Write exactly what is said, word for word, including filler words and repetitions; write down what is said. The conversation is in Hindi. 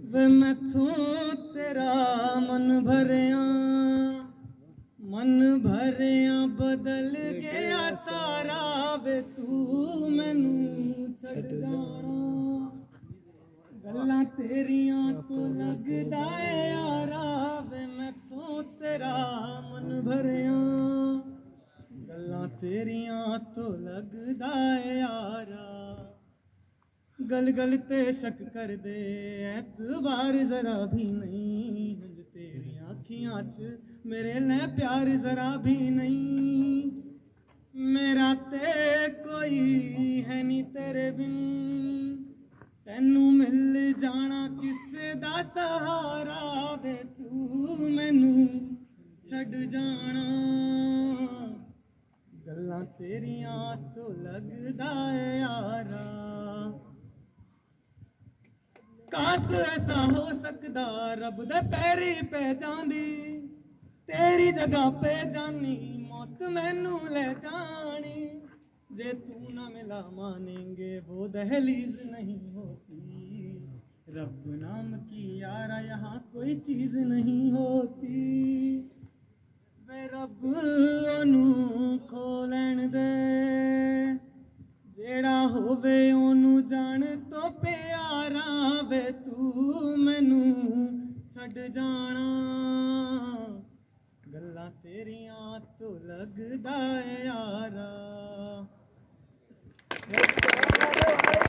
वे मैथों तेरा मन भरिया मन भरिया बदल गया सारा वे तू मैनू छड़ जाना गल्लां तेरियां तो लगदा है यारा वे मैथों तेरा मन भरिया गल्लां तेरियां तो लगदा है यारा गल गल ते शक कर दे एतबार जरा भी नहीं तेरी आँखियाँ च मेरे ने प्यार जरा भी नहीं मेरा ते कोई है नी तेरे बिन तेनू मिल जाना किसे दा सहारा वे तू मैनू छड़ जाना गल्लां तेरियां तो लगदा है यारा काश ऐसा हो सकदा रब दे पैरी पे जांदी तेरी जगह पे जानी मौत मैनू ले जानी जे तू ना मिला मानेंगे वो दहलीज नहीं होती रब नाम की यारा यहाँ कोई चीज नहीं होती वे रब ओनू खो लैण दे जेड़ा होवे ओनू जान तो प्यारा वे तू मैनू छड़ जाना गल्लां तेरियां तो लगदा